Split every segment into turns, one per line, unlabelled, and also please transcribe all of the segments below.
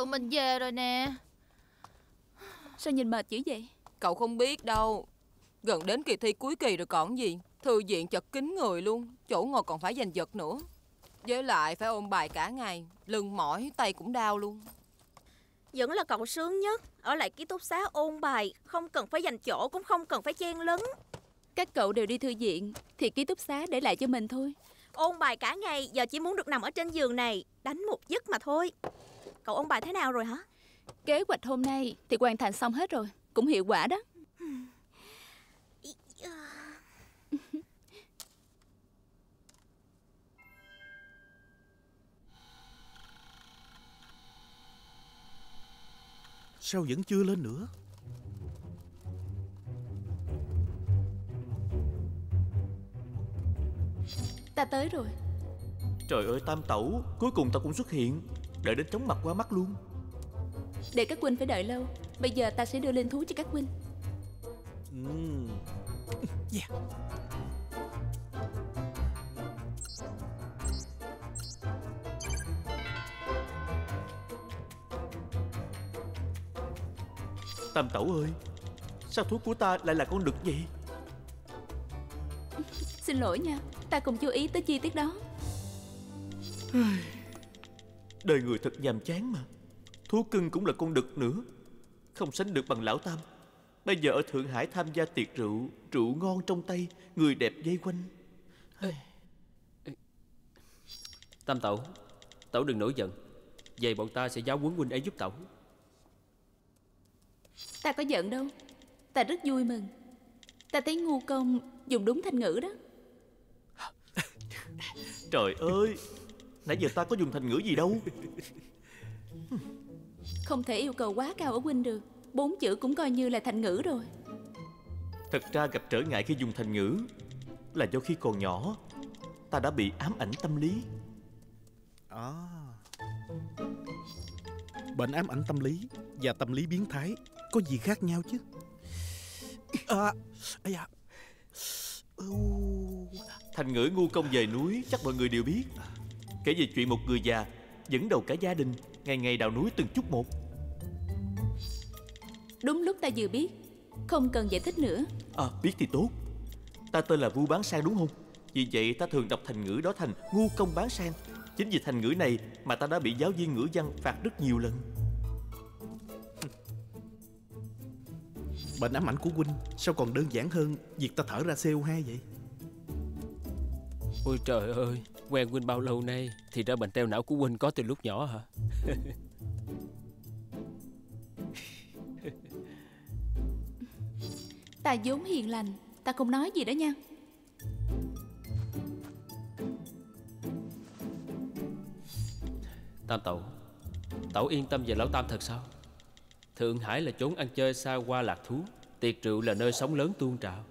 tụi mình về rồi nè.
Sao nhìn mệt dữ vậy?
Cậu không biết đâu, gần đến kỳ thi cuối kỳ rồi còn gì. Thư viện chật kín người luôn, chỗ ngồi còn phải giành giật nữa. Với lại phải ôn bài cả ngày, lưng mỏi, tay cũng đau luôn.
Vẫn là cậu sướng nhất. Ở lại ký túc xá ôn bài, không cần phải giành chỗ, cũng không cần phải chen lấn.
Các cậu đều đi thư viện thì ký túc xá để lại cho mình thôi.
Ôn bài cả ngày, giờ chỉ muốn được nằm ở trên giường này, đánh một giấc mà thôi. Cậu ôn bài thế nào rồi hả?
Kế hoạch hôm nay thì hoàn thành xong hết rồi, cũng hiệu quả đó.
Sao vẫn chưa lên nữa?
Ta tới rồi.
Trời ơi Tam Tẩu, cuối cùng ta cũng xuất hiện. Đợi đến chóng mặt qua mắt luôn.
Để các huynh phải đợi lâu. Bây giờ ta sẽ đưa lên thú cho các huynh.
Yeah.
Tam Tẩu ơi, sao thuốc của ta lại là con đực vậy?
Xin lỗi nha, ta không chú ý tới chi tiết đó.
Đời người thật nhàm chán mà. Thú cưng cũng là con đực nữa, không sánh được bằng lão Tam. Bây giờ ở Thượng Hải tham gia tiệc rượu, rượu ngon trong tay, người đẹp vây quanh.
Tam Tẩu, Tẩu đừng nổi giận. Vậy bọn ta sẽ giáo huấn huynh ấy giúp Tẩu.
Ta có giận đâu, ta rất vui mừng. Ta thấy ngu công dùng đúng thành ngữ đó.
Trời ơi, nãy giờ ta có dùng thành ngữ gì đâu.
Không thể yêu cầu quá cao ở huynh được. 4 chữ cũng coi như là thành ngữ rồi.
Thật ra gặp trở ngại khi dùng thành ngữ là do khi còn nhỏ ta đã bị ám ảnh tâm lý.
Bệnh ám ảnh tâm lý và tâm lý biến thái có gì khác nhau chứ?
Thành ngữ ngu công về núi chắc mọi người đều biết, kể về chuyện một người già dẫn đầu cả gia đình ngày ngày đào núi từng chút một.
Đúng lúc ta vừa biết, không cần giải thích nữa.
Biết thì tốt. Ta tên là Vu Bán Sang đúng không? Vì vậy ta thường đọc thành ngữ đó thành ngu công bán sang. Chính vì thành ngữ này mà ta đã bị giáo viên ngữ văn phạt rất nhiều lần.
Bệnh ám ảnh của huynh sao còn đơn giản hơn việc ta thở ra CO2 vậy?
Ôi trời ơi, quen huynh bao lâu nay thì ra bệnh teo não của huynh có từ lúc nhỏ hả?
Ta vốn hiền lành, ta không nói gì đó nha.
Tam Tẩu, Tẩu yên tâm về lão Tam thật sao? Thượng Hải là chốn ăn chơi xa hoa lạc thú, tiệc rượu là nơi sóng lớn tuôn trào.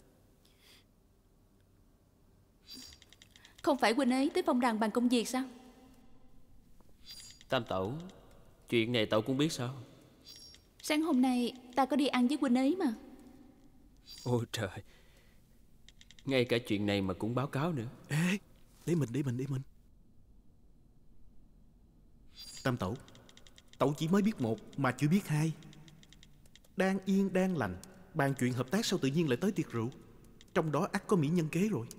Không phải huynh ấy tới phong đàn bàn công việc sao?
Tam Tẩu, chuyện này Tẩu cũng biết sao?
Sáng hôm nay ta có đi ăn với huynh ấy mà.
Ôi trời, ngay cả chuyện này mà cũng báo cáo nữa.
Ê, để mình. Tam Tẩu, Tẩu chỉ mới biết một mà chưa biết hai. Đang yên đang lành bàn chuyện hợp tác, sao tự nhiên lại tới tiệc rượu? Trong đó ắt có mỹ nhân kế rồi.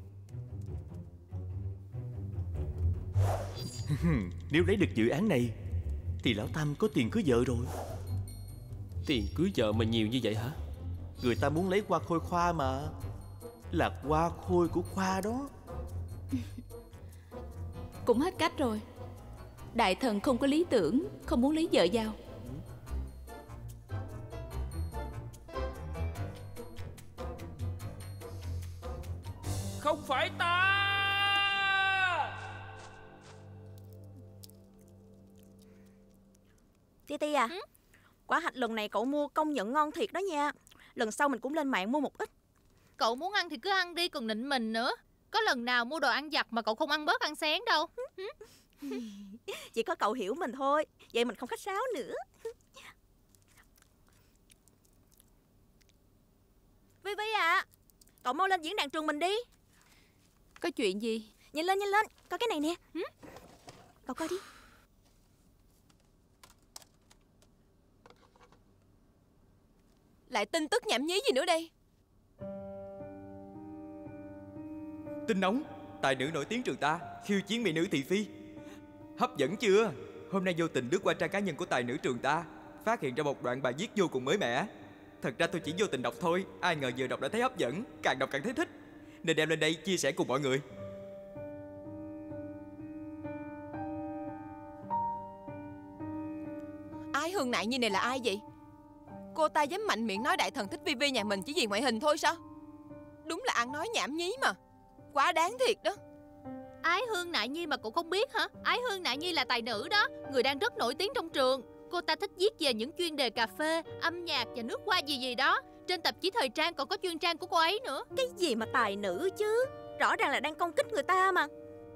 Nếu lấy được dự án này thì lão Tam có tiền cưới vợ rồi.
Tiền cưới vợ mà nhiều như vậy hả?
Người ta muốn lấy hoa khôi khoa mà. Là hoa khôi của khoa đó.
Cũng hết cách rồi. Đại thần không có lý tưởng, không muốn lấy vợ vào.
Không phải ta.
Ti à, quả hạch lần này cậu mua công nhận ngon thiệt đó nha. Lần sau mình cũng lên mạng mua một ít.
Cậu muốn ăn thì cứ ăn đi, còn nịnh mình nữa. Có lần nào mua đồ ăn vặt mà cậu không ăn bớt ăn sáng đâu.
Chỉ có cậu hiểu mình thôi, vậy mình không khách sáo nữa. Vi Vi à, cậu mau lên diễn đàn trường mình đi.
Có chuyện gì?
Nhìn lên, có cái này nè. Cậu coi đi.
Lại tin tức nhảm nhí gì nữa đây?
Tin nóng, tài nữ nổi tiếng trường ta khiêu chiến mỹ nữ thị phi. Hấp dẫn chưa? Hôm nay vô tình lướt qua trang cá nhân của tài nữ trường ta, phát hiện ra một đoạn bài viết vô cùng mới mẻ. Thật ra tôi chỉ vô tình đọc thôi, ai ngờ vừa đọc đã thấy hấp dẫn, càng đọc càng thấy thích, nên đem lên đây chia sẻ cùng mọi người.
Ái Hương Nại Nhi này là ai vậy? Cô ta dám mạnh miệng nói đại thần thích Vi nhà mình chỉ vì ngoại hình thôi sao? Đúng là ăn nói nhảm nhí mà. Quá đáng thiệt đó.
Ái Hương Nại Nhi mà cậu không biết hả? Ái Hương Nại Nhi là tài nữ đó, người đang rất nổi tiếng trong trường. Cô ta thích viết về những chuyên đề cà phê, âm nhạc và nước hoa gì gì đó. Trên tạp chí thời trang còn có chuyên trang của cô ấy nữa.
Cái gì mà tài nữ chứ? Rõ ràng là đang công kích người ta mà.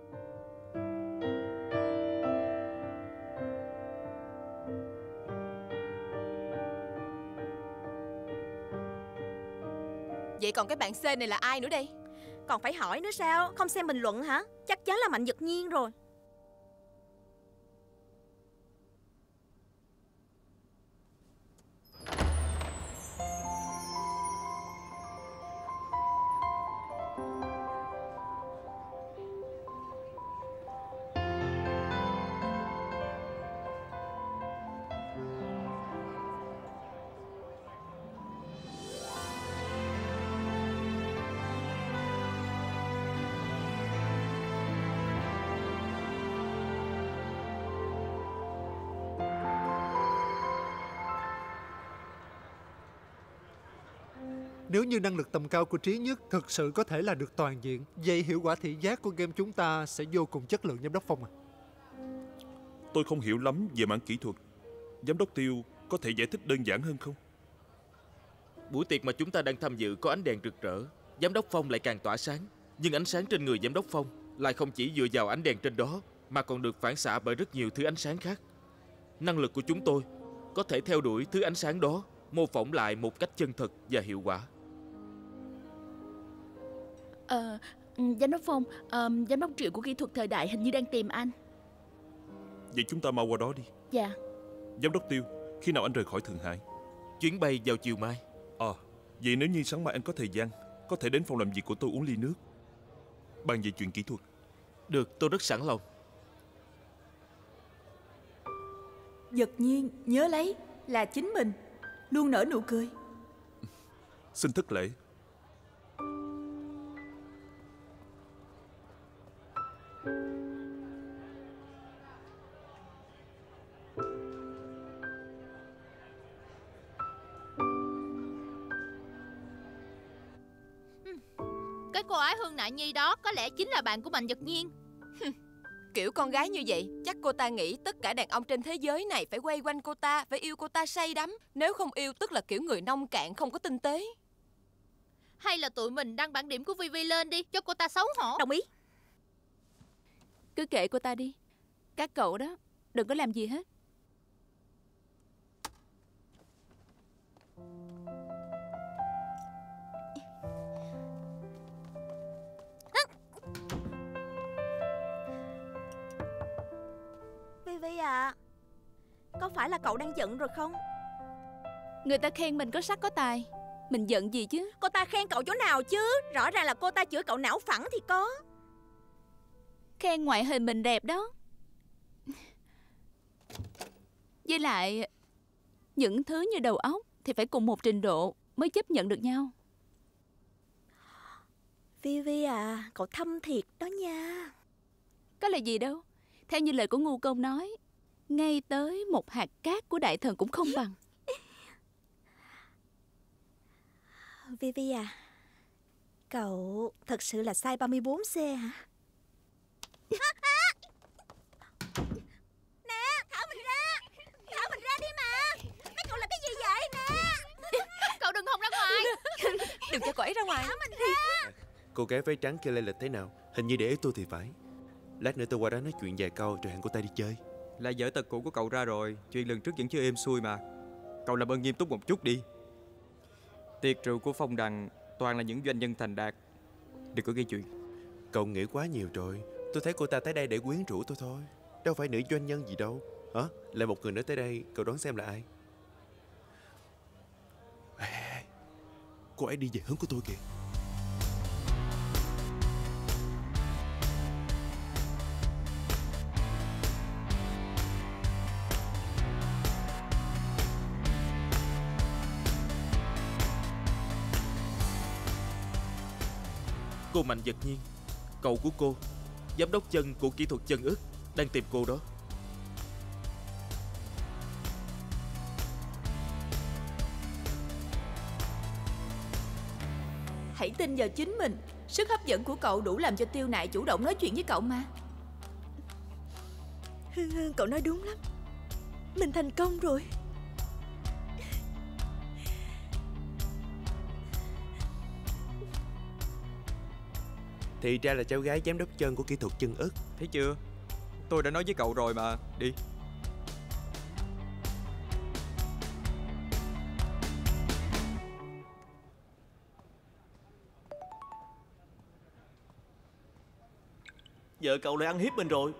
Vậy còn cái bạn C này là ai nữa đây?
Còn phải hỏi nữa sao? Không xem bình luận hả? Chắc chắn là Mạnh Dật Nhiên rồi.
Nếu như năng lực tầm cao của Trí Nhất thực sự có thể là được toàn diện, vậy hiệu quả thị giác của game chúng ta sẽ vô cùng chất lượng, Giám đốc Phong à.
Tôi không hiểu lắm về mảng kỹ thuật. Giám đốc Tiêu có thể giải thích đơn giản hơn không?
Buổi tiệc mà chúng ta đang tham dự có ánh đèn rực rỡ, Giám đốc Phong lại càng tỏa sáng. Nhưng ánh sáng trên người Giám đốc Phong lại không chỉ dựa vào ánh đèn trên đó, mà còn được phản xạ bởi rất nhiều thứ ánh sáng khác. Năng lực của chúng tôi có thể theo đuổi thứ ánh sáng đó, mô phỏng lại một cách chân thật và hiệu quả.
Giám đốc Phong, giám đốc Triệu của kỹ thuật thời đại hình như đang tìm anh.
Vậy chúng ta mau qua đó đi.
Dạ.
Giám đốc Tiêu, khi nào anh rời khỏi Thượng Hải?
Chuyến bay vào chiều mai.
Vậy nếu như sáng mai anh có thời gian, có thể đến phòng làm việc của tôi uống ly nước, bàn về chuyện kỹ thuật.
Được, tôi rất sẵn lòng.
Dật Nhiên nhớ lấy là chính mình, luôn nở nụ cười.
Xin thất lễ.
Cái cô Ái Hương Nại Nhi đó có lẽ chính là bạn của Mạnh Dật Nhiên.
Kiểu con gái như vậy, chắc cô ta nghĩ tất cả đàn ông trên thế giới này phải quay quanh cô ta, phải yêu cô ta say đắm. Nếu không yêu tức là kiểu người nông cạn, không có tinh tế.
Hay là tụi mình đăng bảng điểm của Vi lên đi, cho cô ta xấu hổ.
Đồng ý.
Cứ kệ cô ta đi. Các cậu đó đừng có làm gì hết.
Vi à, có phải là cậu đang giận rồi không?
Người ta khen mình có sắc có tài, mình giận gì chứ?
Cô ta khen cậu chỗ nào chứ? Rõ ràng là cô ta chửi cậu não phẳng thì có.
Khen ngoại hình mình đẹp đó. Với lại những thứ như đầu óc thì phải cùng một trình độ mới chấp nhận được nhau.
Vi à, cậu thâm thiệt đó nha.
Có là gì đâu. Theo như lời của Ngu Công nói, ngay tới một hạt cát của đại thần cũng không bằng.
Vi à, cậu thật sự là size 34C hả? Nè, thả mình ra. Thả mình ra đi mà. Mấy cậu làm cái gì vậy nè?
Cậu đừng hòng ra ngoài.
Đừng cho cô ấy ra ngoài.
Thả mình ra.
Cô gái váy trắng kia lên lịch thế nào? Hình như để ý tôi thì phải. Lát nữa tôi qua đó nói chuyện vài câu rồi hẹn cô ta đi chơi.
Là vở tật cũ của cậu ra rồi, chuyện lần trước vẫn chưa êm xuôi mà. Cậu làm ơn nghiêm túc một chút đi. Tiệc rượu của Phong Đằng toàn là những doanh nhân thành đạt, đừng có gây chuyện.
Cậu nghĩ quá nhiều rồi. Tôi thấy cô ta tới đây để quyến rũ tôi thôi, đâu phải nữ doanh nhân gì đâu. Hả? Lại một người nữa tới đây, cậu đoán xem là ai?
Cô ấy đi về hướng của tôi kìa.
Cô Mạnh Dật Nhiên, cậu của cô, giám đốc chân của kỹ thuật chân ức, đang tìm cô đó.
Hãy tin vào chính mình. Sức hấp dẫn của cậu đủ làm cho Tiêu Nại chủ động nói chuyện với cậu mà.
Cậu nói đúng lắm. Mình thành công rồi.
Thì ra là cháu gái giám đốc chân của kỹ thuật chân ức.
Thấy chưa? Tôi đã nói với cậu rồi mà. Đi.
Vợ cậu lại ăn hiếp mình rồi.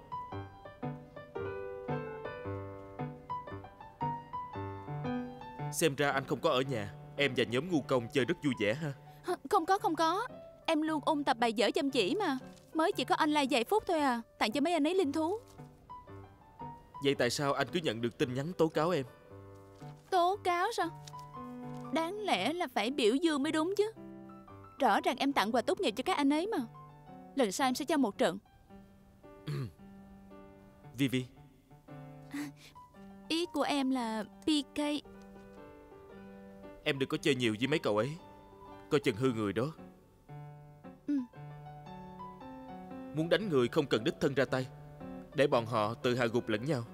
Xem ra anh không có ở nhà. Em và nhóm ngu công chơi rất vui vẻ ha.
Không có. Em luôn ôn tập bài vở chăm chỉ mà. Mới chỉ có online vài phút thôi à. Tặng cho mấy anh ấy linh thú.
Vậy tại sao anh cứ nhận được tin nhắn tố cáo em?
Tố cáo sao? Đáng lẽ là phải biểu dương mới đúng chứ. Rõ ràng em tặng quà tốt nghiệp cho các anh ấy mà. Lần sau em sẽ cho một trận.
Vivi,
Ý của em là PK.
em đừng có chơi nhiều với mấy cậu ấy. Coi chừng hư người đó. Muốn đánh người không cần đích thân ra tay, để bọn họ tự hạ gục lẫn nhau.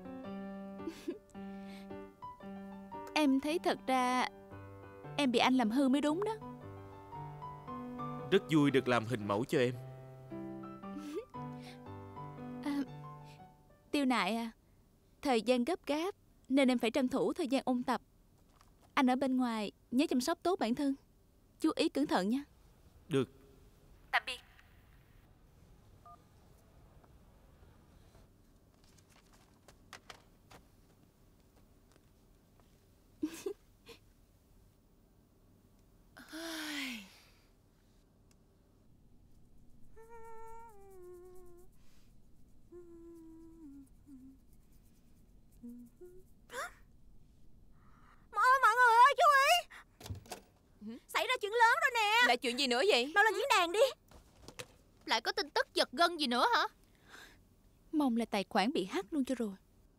Em thấy thật ra em bị anh làm hư mới đúng đó.
Rất vui được làm hình mẫu cho em.
Tiêu Nại à, thời gian gấp gáp nên em phải tranh thủ thời gian ôn tập. Anh ở bên ngoài nhớ chăm sóc tốt bản thân. Chú ý cẩn thận nha.
Được.
Tạm biệt.
Mọi người ơi, chú ý. Xảy ra chuyện lớn rồi nè.
Lại chuyện gì nữa vậy?
Mau lên diễn đàn đi.
Lại có tin tức giật gân gì nữa hả?
Mong là tài khoản bị hack luôn cho rồi.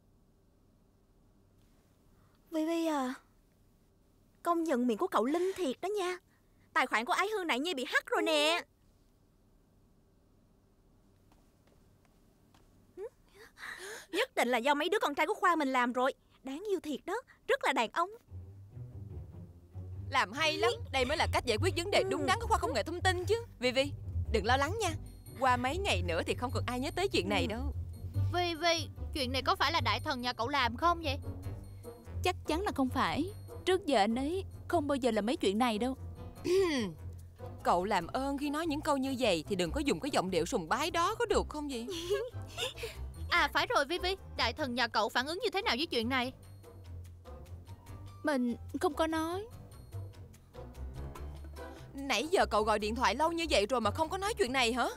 Vivi à, công nhận miệng của cậu linh thiệt đó nha. Tài khoản của Ái Hương Nại Nhi bị hack rồi nè. Nhất định là do mấy đứa con trai của khoa mình làm rồi. Đáng yêu thiệt đó, rất là đàn ông.
Làm hay lắm. Đây mới là cách giải quyết vấn đề đúng đắn của khoa công nghệ thông tin chứ. Vivi, đừng lo lắng nha. Qua mấy ngày nữa thì không còn ai nhớ tới chuyện này đâu.
Vivi, chuyện này có phải là đại thần nhà cậu làm không vậy?
Chắc chắn là không phải. Trước giờ anh ấy không bao giờ làm mấy chuyện này đâu.
Cậu làm ơn khi nói những câu như vậy thì đừng có dùng cái giọng điệu sùng bái đó, có được không vậy?
À phải rồi Vivi, đại thần nhà cậu phản ứng như thế nào với chuyện này?
Mình không có nói.
Nãy giờ cậu gọi điện thoại lâu như vậy rồi mà không có nói chuyện này hả?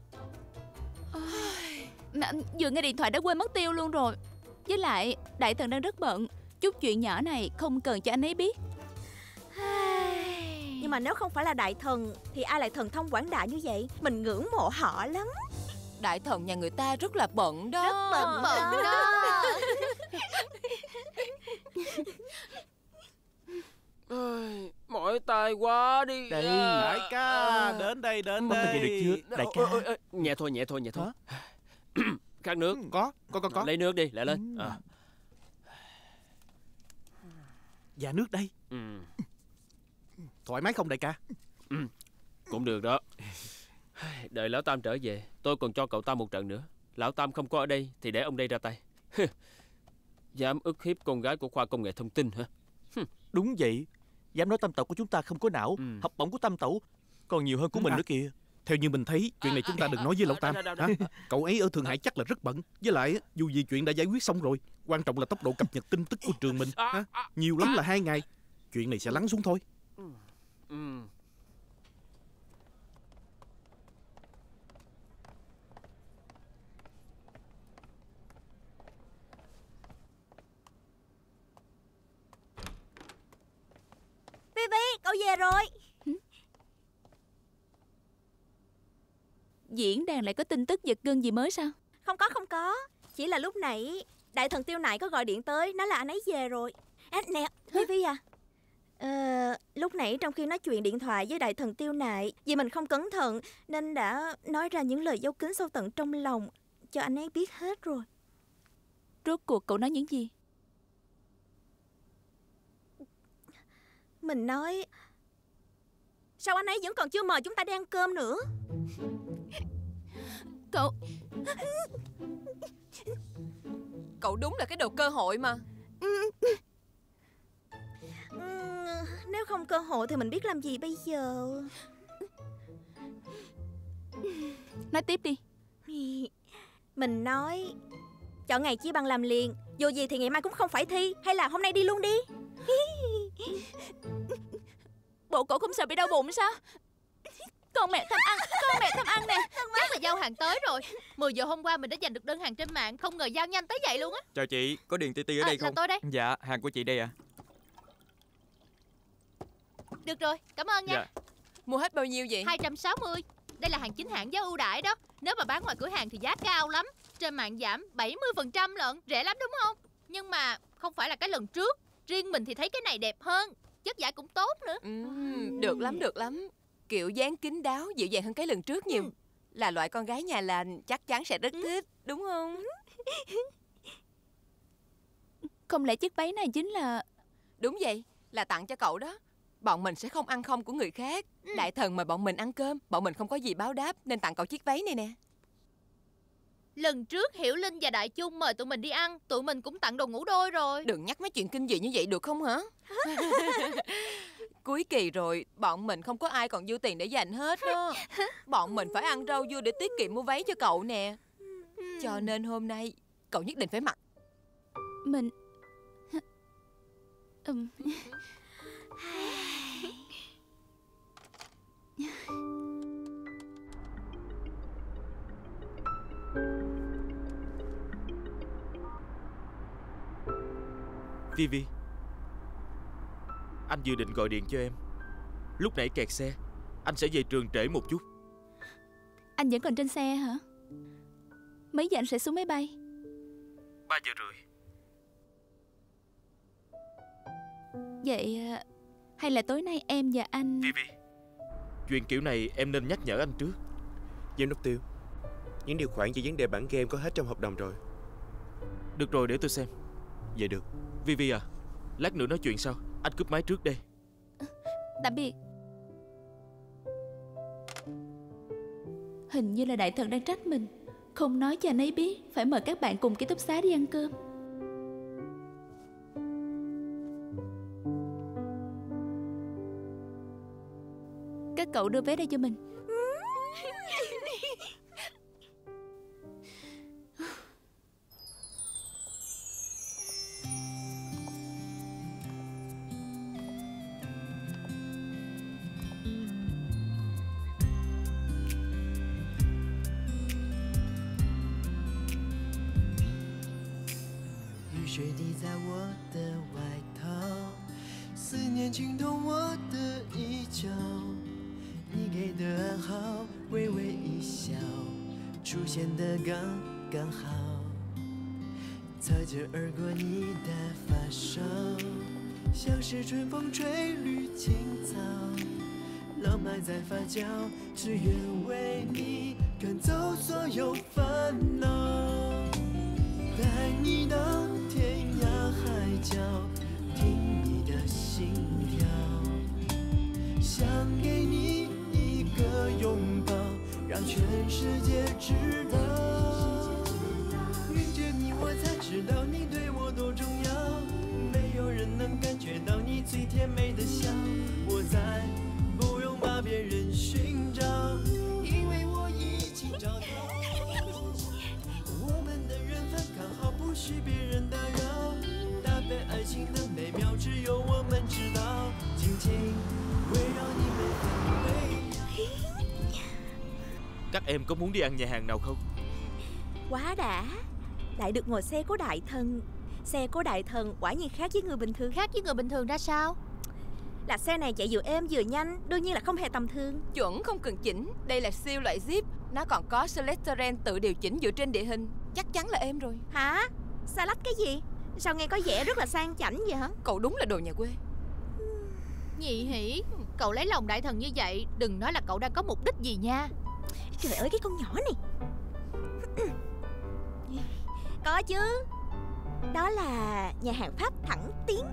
Mà vừa nghe điện thoại đã quên mất tiêu luôn rồi. Với lại đại thần đang rất bận. Chút chuyện nhỏ này không cần cho anh ấy biết.
Nhưng mà nếu không phải là đại thần thì ai lại thần thông quảng đại như vậy? Mình ngưỡng mộ họ lắm.
Đại thần nhà người ta rất là bận đó.
Rất bận đó.
Mỏi tay quá đi.
Đây, đại ca, đến đây, đến đây.
Vậy được chưa, đại ca?
Nhẹ thôi. Khát nước.
Có.
Lấy nước đi, lại lên.
Dạ nước đây. Thoải mái không đại ca?
Cũng được đó. Đợi Lão Tam trở về, tôi còn cho cậu ta một trận nữa. Lão Tam không có ở đây thì để ông đây ra tay. Dám ức hiếp con gái của khoa công nghệ thông tin hả?
Đúng vậy. Dám nói Tam Tẩu của chúng ta không có não. Học bổng của Tam Tẩu còn nhiều hơn của mình nữa kìa.
Theo như mình thấy, chuyện này chúng ta đừng nói với Lão Tam. Hả? Cậu ấy ở Thượng Hải chắc là rất bận. Với lại, dù gì chuyện đã giải quyết xong rồi. Quan trọng là tốc độ cập nhật tin tức của trường mình. Hả? Nhiều lắm là 2 ngày. Chuyện này sẽ lắng xuống thôi.
Vivi, cậu về rồi.
Diễn đàn lại có tin tức giật gân gì mới sao?
Không có. Chỉ là lúc nãy đại thần Tiêu Nại có gọi điện tới, nói là anh ấy về rồi. Nè, Vivi à, lúc nãy trong khi nói chuyện điện thoại với đại thần Tiêu Nại, vì mình không cẩn thận nên đã nói ra những lời giấu kín sâu tận trong lòng, cho anh ấy biết hết rồi.
Rốt cuộc cậu nói những gì?
Mình nói sao anh ấy vẫn còn chưa mời chúng ta đi ăn cơm nữa.
Cậu đúng là cái đồ cơ hội mà.
Nếu không cơ hội thì mình biết làm gì bây giờ.
Nói tiếp đi.
Mình nói chọn ngày chia bằng làm liền. Dù gì thì ngày mai cũng không phải thi. Hay là hôm nay đi luôn đi.
Bộ cổ không sợ bị đau bụng sao? Con mẹ tham ăn nè.
Chắc là giao hàng tới rồi. 10 giờ hôm qua mình đã giành được đơn hàng trên mạng, không ngờ giao nhanh tới vậy luôn á.
Chào chị, có điện TT ở đây không?
Là tôi đây.
Dạ, hàng của chị đây ạ.
Được rồi, cảm ơn nha.
Mua hết bao nhiêu vậy?
260. Đây là hàng chính hãng giá ưu đãi đó. Nếu mà bán ngoài cửa hàng thì giá cao lắm. Trên mạng giảm 70% lận. Rẻ lắm đúng không? Nhưng mà không phải là cái lần trước. Riêng mình thì thấy cái này đẹp hơn. Chất vải cũng tốt nữa.
Được lắm. Kiểu dáng kín đáo, dịu dàng hơn cái lần trước nhiều. Là loại con gái nhà lành chắc chắn sẽ rất thích, đúng không?
Không lẽ chiếc váy này chính là...
Đúng vậy, là tặng cho cậu đó. Bọn mình sẽ không ăn không của người khác. Đại thần mời bọn mình ăn cơm, bọn mình không có gì báo đáp nên tặng cậu chiếc váy này nè.
Lần trước Hiểu Linh và Đại Chung mời tụi mình đi ăn, tụi mình cũng tặng đồ ngủ đôi rồi.
Đừng nhắc mấy chuyện kinh dị như vậy được không hả? Cuối kỳ rồi, bọn mình không có ai còn dư tiền để dành hết đó. Bọn mình phải ăn rau dưa để tiết kiệm mua váy cho cậu nè. Cho nên hôm nay cậu nhất định phải mặc.
Mình...
Vivi, anh vừa định gọi điện cho em. Lúc nãy kẹt xe, anh sẽ về trường trễ một chút.
Anh vẫn còn trên xe hả? Mấy giờ anh sẽ xuống máy bay?
3 giờ rưỡi.
Vậy hay là tối nay em và anh...
Vivi, chuyện kiểu này em nên nhắc nhở anh trước.
Giám đốc Tiêu, những điều khoản về vấn đề bản game có hết trong hợp đồng rồi.
Được rồi, để tôi xem.
Vậy được.
Vivi à, lát nữa nói chuyện sau. Anh cúp máy trước đây.
Tạm biệt. Hình như là đại thần đang trách mình, không nói cho anh ấy biết phải mời các bạn cùng ký túc xá đi ăn cơm. Các cậu đưa vé đây cho mình.
只愿为你赶走所有烦恼，带你到天涯海角，听你的心跳，想给你一个拥抱，让全世界知道，遇见你我才知道你对我多重要，没有人能感觉到你最甜美的笑，我在不用把别人寻找，因为我已经找到，我们的缘分刚好不许别人打扰，搭配爱情的美妙只有我们知道，紧紧围绕你。
Các em có muốn đi ăn nhà hàng nào không?
Quá đã. Lại được ngồi xe của đại thần. Xe của đại thần quả nhiên khác với người bình thường.
Khác với người bình thường ra sao?
Là xe này chạy vừa êm vừa nhanh, đương nhiên là không hề tầm thường.
Chuẩn không cần chỉnh. Đây là siêu loại Jeep. Nó còn có Celesteren tự điều chỉnh dựa trên địa hình. Chắc chắn là êm rồi.
Hả? Xa lách cái gì? Sao nghe có vẻ rất là sang chảnh vậy hả?
Cậu đúng là đồ nhà quê.
Nhị Hỷ, cậu lấy lòng đại thần như vậy, đừng nói là cậu đang có mục đích gì nha.
Trời ơi, cái con nhỏ này. Có chứ. Đó là nhà hàng Pháp thẳng tiến.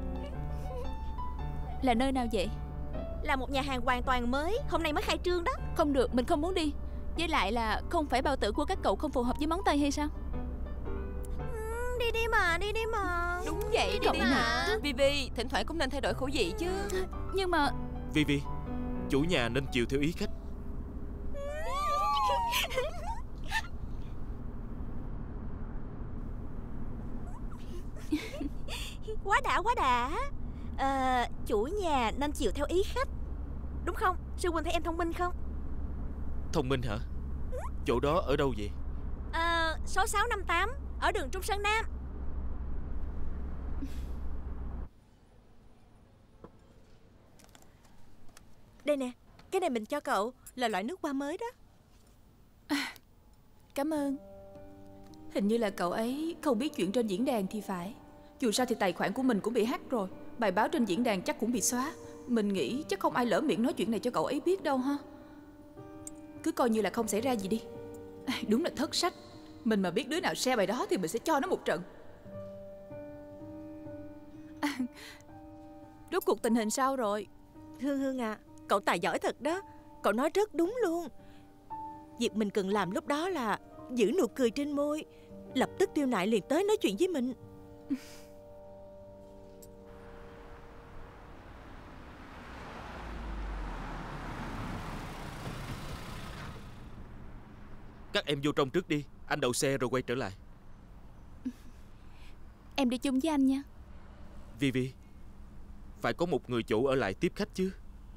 Là nơi nào vậy?
Là một nhà hàng hoàn toàn mới, hôm nay mới khai trương đó.
Không được, mình không muốn đi. Với lại là không phải bao tử của các cậu không phù hợp với món Tây hay sao?
Đi đi mà, đi đi mà.
Đúng vậy, đi đi mà. Vivi, thỉnh thoảng cũng nên thay đổi khẩu vị chứ.
Nhưng mà
Vivi, chủ nhà nên chiều theo ý khách.
Quá đã, quá đã. Chủ nhà nên chiều theo ý khách, đúng không? Sư huynh thấy em thông minh không?
Thông minh hả? Chỗ đó ở đâu vậy?
Số 658 ở đường Trung Sơn Nam.
Đây nè, cái này mình cho cậu, là loại nước hoa mới đó.
Cảm ơn. Hình như là cậu ấy không biết chuyện trên diễn đàn thì phải. Dù sao thì tài khoản của mình cũng bị hack rồi. Bài báo trên diễn đàn chắc cũng bị xóa. Mình nghĩ chắc không ai lỡ miệng nói chuyện này cho cậu ấy biết đâu ha. Cứ coi như là không xảy ra gì đi. Đúng là thất sách. Mình mà biết đứa nào share bài đó thì mình sẽ cho nó một trận.
rốt cuộc tình hình sao rồi?
Hương Hương à, cậu tài giỏi thật đó. Cậu nói rất đúng luôn. Việc mình cần làm lúc đó là giữ nụ cười trên môi. Lập tức Tiêu Nại liền tới nói chuyện với mình.
Các em vô trong trước đi, anh đậu xe rồi quay trở lại.
Em đi chung với anh nha.
Vivi, phải có một người chủ ở lại tiếp khách chứ.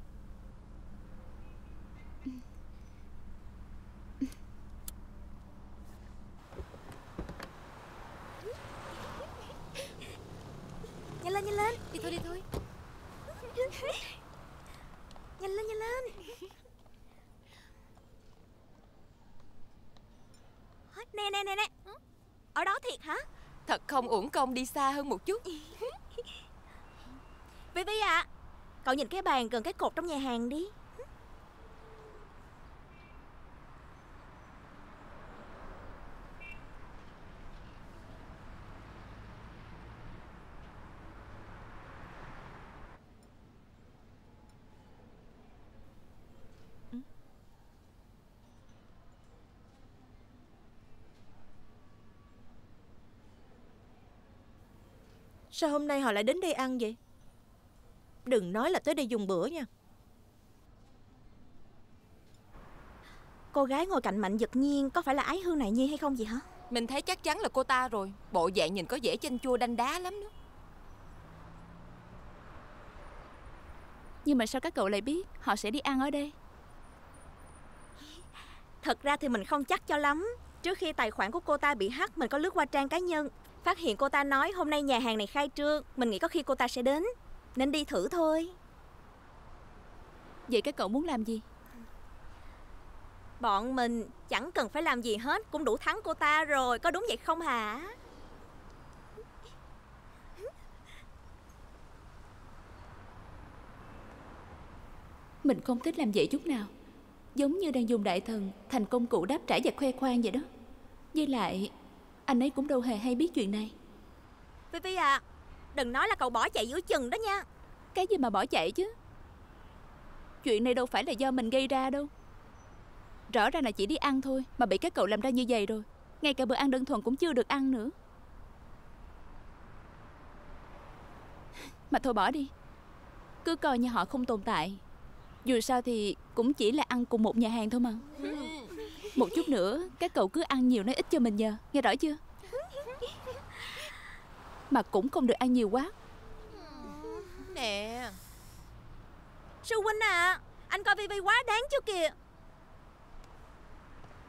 Nhanh lên, nhanh lên.
Đi thôi, đi thôi.
Nhanh lên, nhanh lên. Nè, nè, nè, nè. Ở đó thiệt hả?
Thật không uổng công đi xa hơn một chút.
Vivi à, cậu nhìn cái bàn gần cái cột trong nhà hàng đi.
Sao hôm nay họ lại đến đây ăn vậy? Đừng nói là tới đây dùng bữa nha.
Cô gái ngồi cạnh Mạnh Dật Nhiên có phải là Ái Hương Nại Nhi hay không vậy hả?
Mình thấy chắc chắn là cô ta rồi. Bộ dạng nhìn có vẻ chanh chua đanh đá lắm đó.
Nhưng mà sao các cậu lại biết họ sẽ đi ăn ở đây?
Thật ra thì mình không chắc cho lắm. Trước khi tài khoản của cô ta bị hack, mình có lướt qua trang cá nhân, phát hiện cô ta nói hôm nay nhà hàng này khai trương. Mình nghĩ có khi cô ta sẽ đến, nên đi thử thôi.
Vậy các cậu muốn làm gì?
Bọn mình chẳng cần phải làm gì hết, cũng đủ thắng cô ta rồi, có đúng vậy không hả?
Mình không thích làm vậy chút nào. Giống như đang dùng đại thần thành công cụ đáp trả và khoe khoang vậy đó. Với lại anh ấy cũng đâu hề hay biết chuyện này.
Vivi à, đừng nói là cậu bỏ chạy giữa chừng đó nha.
Cái gì mà bỏ chạy chứ? Chuyện này đâu phải là do mình gây ra đâu. Rõ ràng là chỉ đi ăn thôi mà bị các cậu làm ra như vậy rồi. Ngay cả bữa ăn đơn thuần cũng chưa được ăn nữa. Mà thôi bỏ đi. Cứ coi như họ không tồn tại. Dù sao thì cũng chỉ là ăn cùng một nhà hàng thôi mà. Một chút nữa các cậu cứ ăn nhiều nói ít cho mình nhờ. Nghe rõ chưa? Mà cũng không được ăn nhiều quá.
Nè
Sư huynh à, anh coi Vivi quá đáng chứ kìa.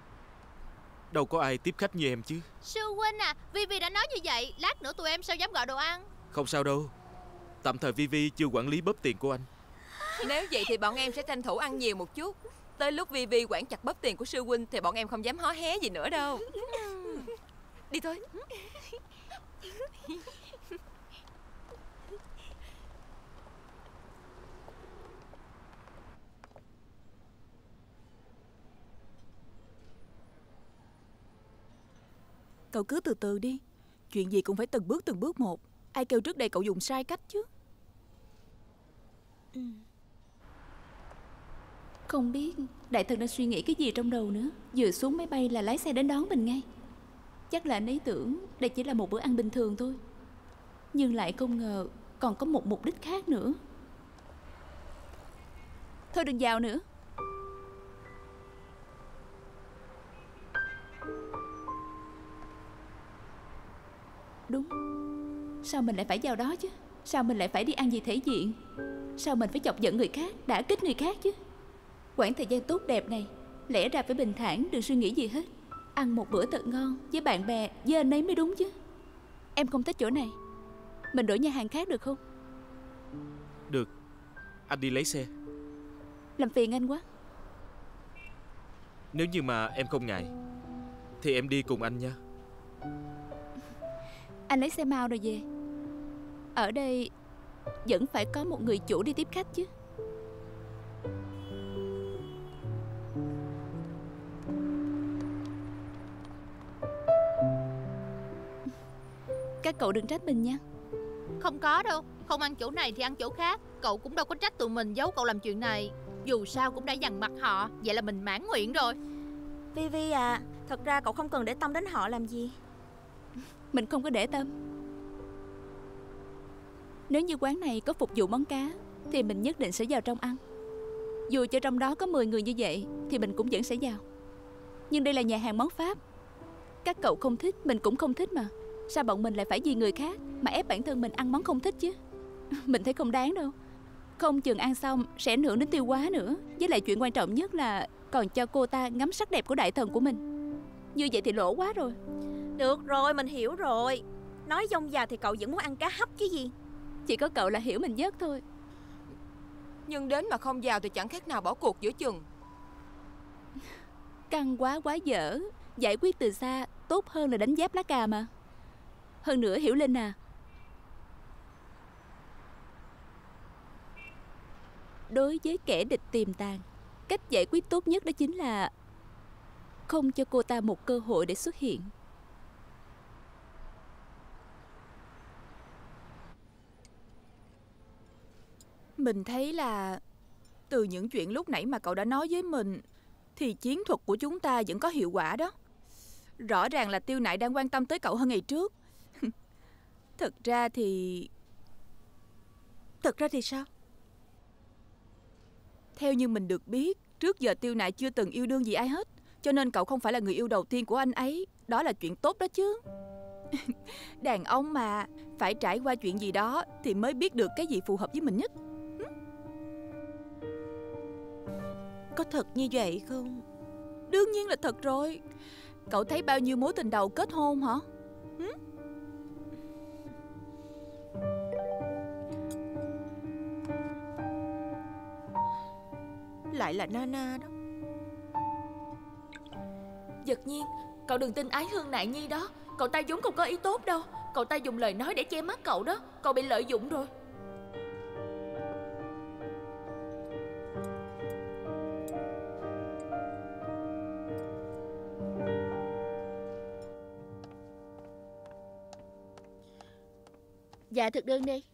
Đâu có ai tiếp khách như em chứ.
Sư huynh à, Vivi đã nói như vậy, lát nữa tụi em sao dám gọi đồ ăn.
Không sao đâu. Tạm thời Vivi chưa quản lý bóp tiền của anh.
Nếu vậy thì bọn em sẽ tranh thủ ăn nhiều một chút. Tới lúc Vivi quản chặt bóp tiền của sư huynh thì bọn em không dám hó hé gì nữa đâu. Đi thôi.
Cậu cứ từ từ đi. Chuyện gì cũng phải từng bước một. Ai kêu trước đây cậu dùng sai cách chứ.
Không biết đại thần đang suy nghĩ cái gì trong đầu nữa. Vừa xuống máy bay là lái xe đến đón mình ngay. Chắc là anh ấy tưởng đây chỉ là một bữa ăn bình thường thôi, nhưng lại không ngờ còn có một mục đích khác nữa. Thôi đừng vào nữa. Đúng, sao mình lại phải vào đó chứ? Sao mình lại phải đi ăn gì thể diện? Sao mình phải chọc giận người khác, đả kích người khác chứ? Quãng thời gian tốt đẹp này lẽ ra phải bình thản, đừng suy nghĩ gì hết. Ăn một bữa thật ngon với bạn bè, với anh ấy mới đúng chứ. Em không thích chỗ này, mình đổi nhà hàng khác được không?
Được, anh đi lấy xe.
Làm phiền anh quá.
Nếu như mà em không ngại thì em đi cùng anh nha.
Anh lấy xe mau rồi về. Ở đây vẫn phải có một người chủ đi tiếp khách chứ. Các cậu đừng trách mình nha.
Không có đâu, không ăn chỗ này thì ăn chỗ khác. Cậu cũng đâu có trách tụi mình giấu cậu làm chuyện này. Dù sao cũng đã dằn mặt họ, vậy là mình mãn nguyện rồi.
Vivi à, thật ra cậu không cần để tâm đến họ làm gì.
Mình không có để tâm. Nếu như quán này có phục vụ món cá thì mình nhất định sẽ vào trong ăn. Dù cho trong đó có 10 người như vậy thì mình cũng vẫn sẽ vào. Nhưng đây là nhà hàng món Pháp. Các cậu không thích, mình cũng không thích mà. Sao bọn mình lại phải vì người khác mà ép bản thân mình ăn món không thích chứ? Mình thấy không đáng đâu. Không chừng ăn xong sẽ ảnh hưởng đến tiêu hóa nữa. Với lại chuyện quan trọng nhất là còn cho cô ta ngắm sắc đẹp của đại thần của mình. Như vậy thì lỗ quá rồi.
Được rồi, mình hiểu rồi. Nói dông dài thì cậu vẫn muốn ăn cá hấp chứ gì.
Chỉ có cậu là hiểu mình nhất thôi.
Nhưng đến mà không vào thì chẳng khác nào bỏ cuộc giữa chừng.
Căng quá quá dở. Giải quyết từ xa tốt hơn là đánh giáp lá cà mà. Hơn nữa Hiểu Linh à, đối với kẻ địch tiềm tàng, cách giải quyết tốt nhất đó chính là không cho cô ta một cơ hội để xuất hiện.
Mình thấy là từ những chuyện lúc nãy mà cậu đã nói với mình thì chiến thuật của chúng ta vẫn có hiệu quả đó. Rõ ràng là Tiêu Nại đang quan tâm tới cậu hơn ngày trước. Thật ra thì
sao?
Theo như mình được biết, trước giờ Tiêu Nại chưa từng yêu đương gì ai hết, cho nên cậu không phải là người yêu đầu tiên của anh ấy. Đó là chuyện tốt đó chứ. Đàn ông mà, phải trải qua chuyện gì đó thì mới biết được cái gì phù hợp với mình nhất.
Có thật như vậy không?
Đương nhiên là thật rồi. Cậu thấy bao nhiêu mối tình đầu kết hôn hả?
Lại là Nana đó.
Giật Nhiên, cậu đừng tin Ái Hương Nại Nhi đó. Cậu ta vốn không có ý tốt đâu. Cậu ta dùng lời nói để che mắt cậu đó. Cậu bị lợi dụng rồi.
Dạ thực đơn đi.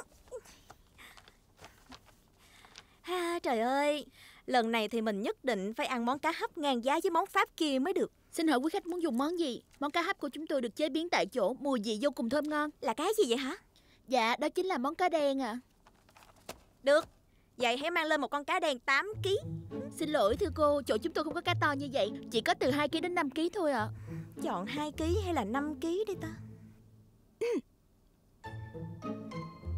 Ha, trời ơi, lần này thì mình nhất định phải ăn món cá hấp ngang giá với món Pháp kia mới được.
Xin hỏi quý khách muốn dùng món gì? Món cá hấp của chúng tôi được chế biến tại chỗ, mùi vị vô cùng thơm ngon.
Là cái gì vậy hả?
Dạ, đó chính là món cá đen ạ.
Được, vậy hãy mang lên một con cá đen 8 kg.
Xin lỗi thưa cô, chỗ chúng tôi không có cá to như vậy, chỉ có từ 2 kg đến 5 kg thôi ạ.
Chọn 2 kg hay là 5 kg đi ta?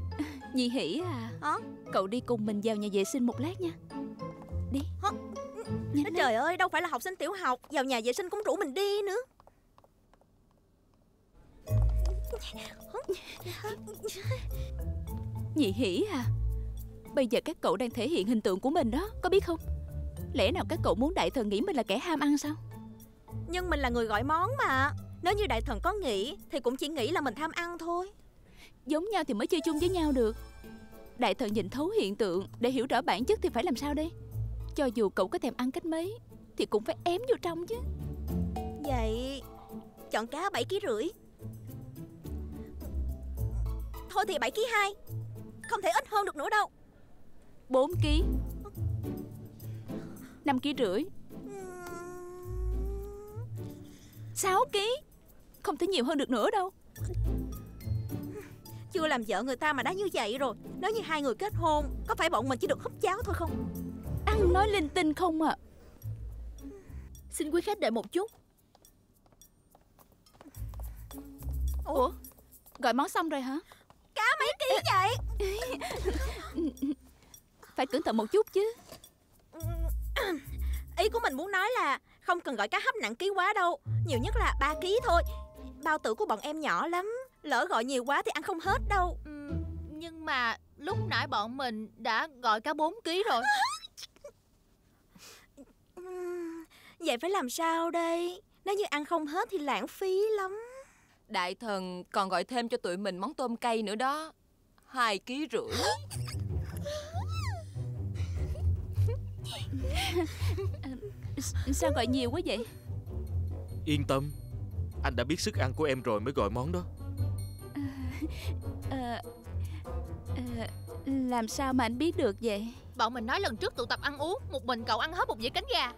Nhi Hỷ à, cậu đi cùng mình vào nhà vệ sinh một lát nha. Đi.
Trời ơi, đâu phải là học sinh tiểu học, vào nhà vệ sinh cũng rủ mình đi nữa.
Nhị Hỷ à, bây giờ các cậu đang thể hiện hình tượng của mình đó, có biết không? Lẽ nào các cậu muốn đại thần nghĩ mình là kẻ ham ăn sao?
Nhưng mình là người gọi món mà. Nếu như đại thần có nghĩ thì cũng chỉ nghĩ là mình tham ăn thôi.
Giống nhau thì mới chơi chung với nhau được. Đại thần nhìn thấu hiện tượng để hiểu rõ bản chất thì phải làm sao đây? Cho dù cậu có thèm ăn cách mấy thì cũng phải ém vô trong chứ.
Vậy chọn cá 7,5 kg. Thôi thì 7,2 kg. Không thể ít hơn được nữa đâu.
4 kg. 5,5 kg. 6 kg. Không thể nhiều hơn được nữa đâu.
Chưa làm vợ người ta mà đã như vậy rồi. Nếu như hai người kết hôn, có phải bọn mình chỉ được húp cháo thôi không?
Ăn nói linh tinh không à.
Xin quý khách đợi một chút.
Ủa, gọi món xong rồi hả?
Cá mấy ký vậy?
Phải cẩn thận một chút chứ.
Ý của mình muốn nói là không cần gọi cá hấp nặng ký quá đâu. Nhiều nhất là 3 ký thôi. Bao tử của bọn em nhỏ lắm. Lỡ gọi nhiều quá thì ăn không hết đâu.
Nhưng mà lúc nãy bọn mình đã gọi cá 4 kg rồi.
Vậy phải làm sao đây? Nếu như ăn không hết thì lãng phí lắm.
Đại thần còn gọi thêm cho tụi mình món tôm cay nữa đó. 2,5 kg.
Sao gọi nhiều quá vậy?
Yên tâm, anh đã biết sức ăn của em rồi mới gọi món đó.
Làm sao mà anh biết được vậy?
Bọn mình nói lần trước tụ tập ăn uống, một mình cậu ăn hết một dĩa cánh gà.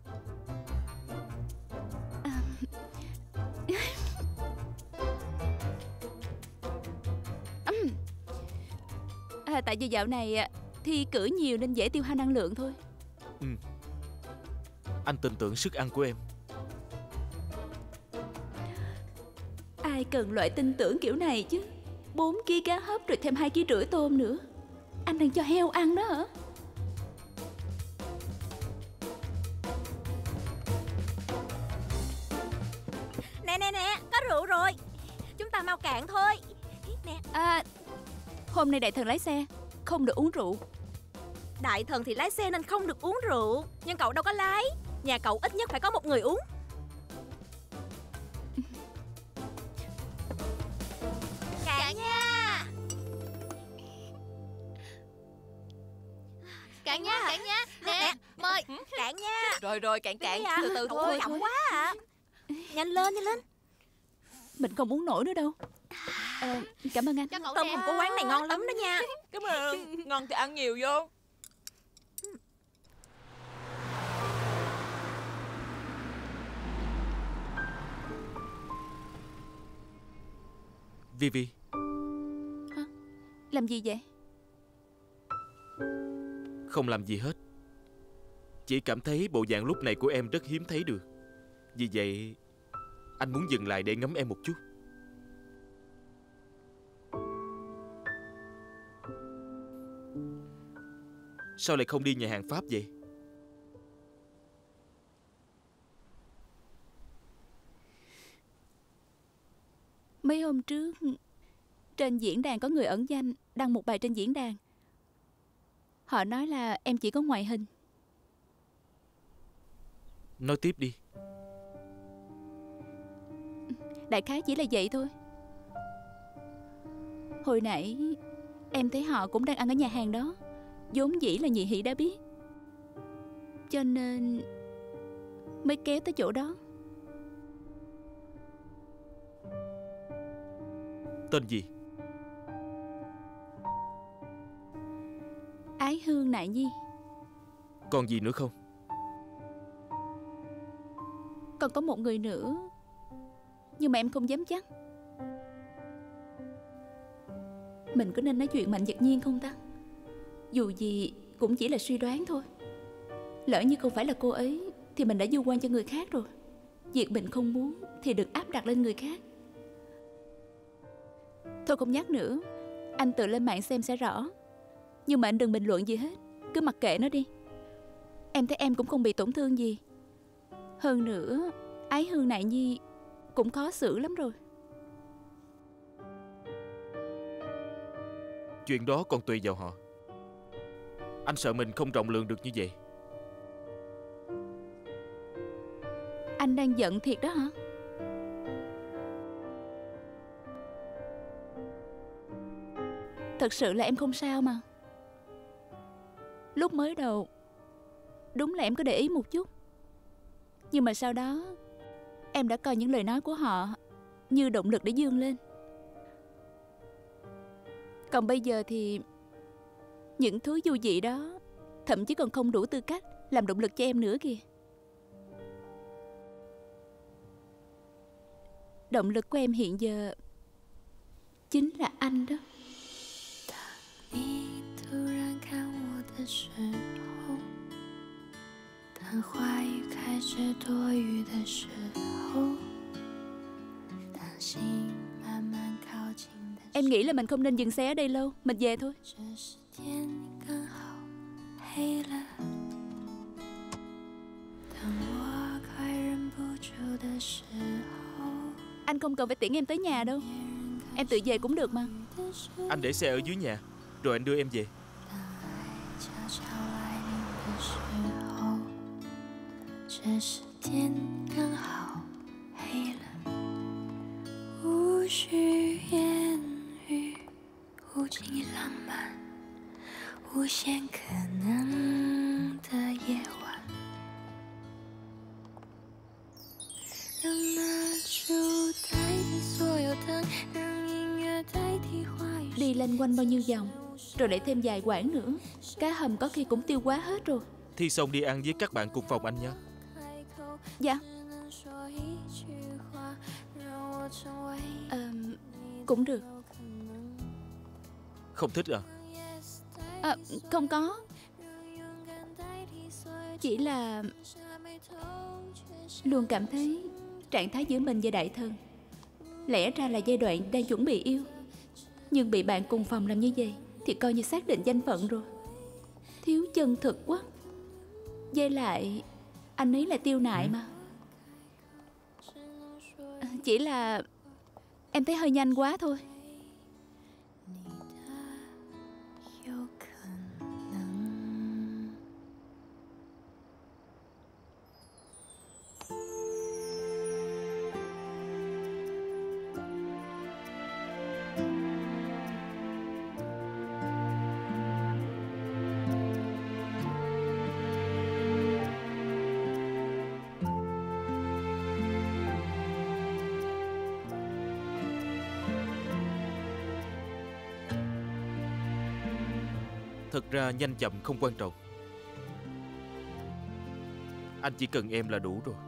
Tại vì dạo này thi cử nhiều nên dễ tiêu hao năng lượng thôi.
Anh tin tưởng sức ăn của em.
Ai cần loại tin tưởng kiểu này chứ. 4 kg cá hấp rồi thêm 2,5 kg tôm nữa. Anh đang cho heo ăn đó hả?
Nè, có rượu rồi. Chúng ta mau cạn thôi. Nè.
Hôm nay đại thần lái xe, không được uống rượu.
Đại thần thì lái xe nên không được uống rượu. Nhưng cậu đâu có lái. Nhà cậu ít nhất phải có một người uống. Cạn nha.
Cạn nha. Nè, mời.
Cạn nha.
Rồi, cạn, từ từ
Cậu
thôi.
chậm quá à. Nhanh lên.
Mình không uống nổi nữa đâu. Cảm ơn anh.
Tôm hùm của quán này ngon lắm đó nha.
Cảm ơn. Ngon thì ăn nhiều vô.
Vivi.
Hả? Làm gì vậy?
Không làm gì hết. Chỉ cảm thấy bộ dạng lúc này của em rất hiếm thấy được. Vì vậy anh muốn dừng lại để ngắm em một chút. Sao lại không đi nhà hàng Pháp vậy?
Mấy hôm trước trên diễn đàn có người ẩn danh đăng một bài trên diễn đàn. Họ nói là em chỉ có ngoại hình.
Nói tiếp đi.
Đại khái chỉ là vậy thôi. Hồi nãy em thấy họ cũng đang ăn ở nhà hàng đó. Vốn dĩ là Nhị Hỷ đã biết, cho nên mới kéo tới chỗ đó.
Tên gì?
Ái Hương Nại Nhi.
Còn gì nữa không?
Còn có một người nữa, nhưng mà em không dám chắc. Mình có nên nói chuyện Mạnh Dật Nhiên không ta? Dù gì cũng chỉ là suy đoán thôi. Lỡ như không phải là cô ấy thì mình đã du quan cho người khác rồi. Việc mình không muốn thì đừng áp đặt lên người khác. Thôi không nhắc nữa, anh tự lên mạng xem sẽ rõ. Nhưng mà anh đừng bình luận gì hết, cứ mặc kệ nó đi. Em thấy em cũng không bị tổn thương gì. Hơn nữa, Ái Hương Nại Nhi cũng khó xử lắm rồi.
Chuyện đó còn tùy vào họ. Anh sợ mình không rộng lượng được như vậy.
Anh đang giận thiệt đó hả? Thật sự là em không sao mà. Lúc mới đầu đúng là em có để ý một chút, nhưng mà sau đó em đã coi những lời nói của họ như động lực để vươn lên. Còn bây giờ thì những thứ vô vị đó thậm chí còn không đủ tư cách làm động lực cho em nữa kìa. Động lực của em hiện giờ chính là anh đó. Em nghĩ là mình không nên dừng xe ở đây lâu. Mình về thôi. Anh không cần phải tiễn em tới nhà đâu. Em tự về cũng được mà.
Anh để xe ở dưới nhà, rồi anh đưa em về.
Đi lanh quanh bao nhiêu vòng, rồi để thêm vài quãng nữa, cá hầm có khi cũng tiêu hóa hết rồi.
Thi xong đi ăn với các bạn cùng phòng anh nhé.
Dạ. Cũng được.
Không thích à?
Không có. Chỉ là luôn cảm thấy trạng thái giữa mình và Đại Thần lẽ ra là giai đoạn đang chuẩn bị yêu, nhưng bị bạn cùng phòng làm như vậy thì coi như xác định danh phận rồi. Thiếu chân thực quá. Với lại anh ấy là Tiêu Nại mà. Chỉ là em thấy hơi nhanh quá thôi.
Thật ra nhanh chậm không quan trọng. Anh chỉ cần em là đủ rồi.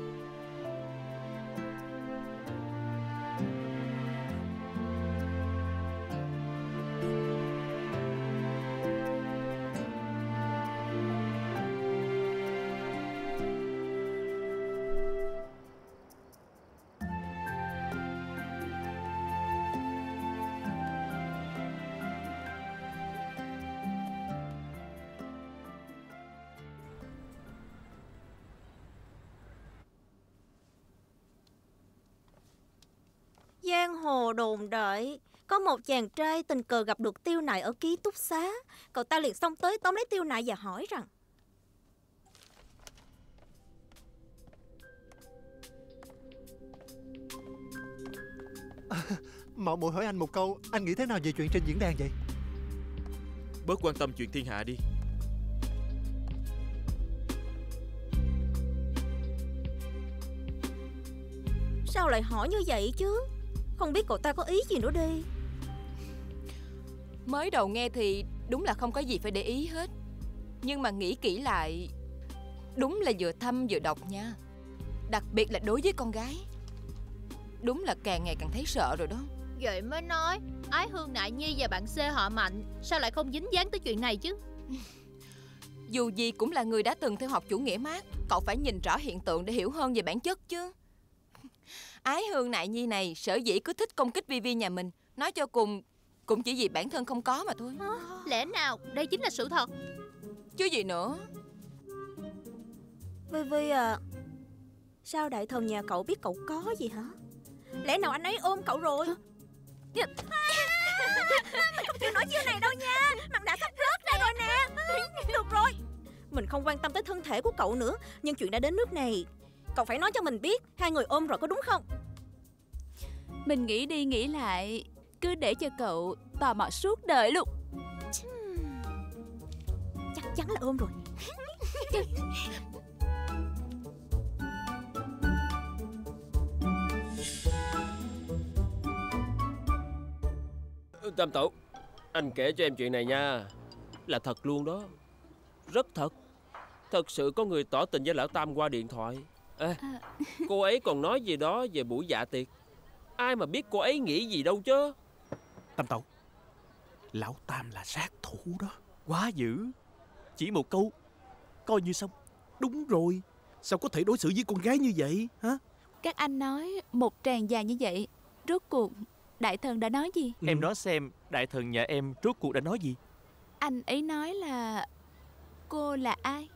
Giang hồ đồn đợi có một chàng trai tình cờ gặp được Tiêu Nại ở ký túc xá. Cậu ta liền xông tới tóm lấy Tiêu Nại và hỏi rằng:
Mạo muội hỏi anh một câu, anh nghĩ thế nào về chuyện trên diễn đàn vậy?
Bớt quan tâm chuyện thiên hạ đi.
Sao lại hỏi như vậy chứ? Không biết cậu ta có ý gì nữa đi.
Mới đầu nghe thì đúng là không có gì phải để ý hết, nhưng mà nghĩ kỹ lại, đúng là vừa thâm vừa độc nha. Đặc biệt là đối với con gái. Đúng là càng ngày càng thấy sợ rồi đó.
Vậy mới nói Ái Hương Nại Nhi và bạn C họ Mạnh sao lại không dính dáng tới chuyện này chứ?
Dù gì cũng là người đã từng theo học chủ nghĩa Mác, cậu phải nhìn rõ hiện tượng để hiểu hơn về bản chất chứ. Ái Hương Nại Nhi này sở dĩ cứ thích công kích Vi nhà mình, nói cho cùng cũng chỉ vì bản thân không có mà thôi.
Lẽ nào đây chính là sự thật?
Chứ gì nữa.
Vi à, sao đại thần nhà cậu biết cậu có gì hả? Lẽ nào anh ấy ôm cậu rồi? Mình không chịu nổi chiêu này đâu nha. Mặt đã sắp rớt ra rồi nè. Được rồi, mình không quan tâm tới thân thể của cậu nữa, nhưng chuyện đã đến nước này, cậu phải nói cho mình biết hai người ôm rồi có đúng không?
Mình nghĩ đi nghĩ lại, cứ để cho cậu tò mò suốt đời luôn.
Chắc chắn là ôm rồi.
Tam Tẩu, anh kể cho em chuyện này nha. Là thật luôn đó. Rất thật. Thật sự có người tỏ tình với lão Tam qua điện thoại. Cô ấy còn nói gì đó về buổi dạ tiệc. Ai mà biết cô ấy nghĩ gì đâu chứ.
Tam Tẩu, lão Tam là sát thủ đó. Quá dữ. Chỉ một câu coi như xong.
Đúng rồi. Sao có thể đối xử với con gái như vậy hả?
Các anh nói một tràng dài như vậy, rốt cuộc đại thần đã nói gì?
Em nói xem đại thần nhà em rốt cuộc đã nói gì?
Anh ấy nói là cô là ai?